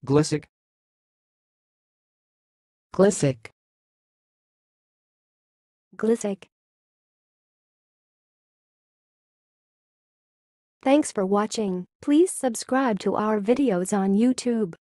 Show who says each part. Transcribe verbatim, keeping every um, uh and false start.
Speaker 1: glycic,
Speaker 2: glycic,
Speaker 3: glycic. Thanks for watching. Please subscribe to our videos on YouTube.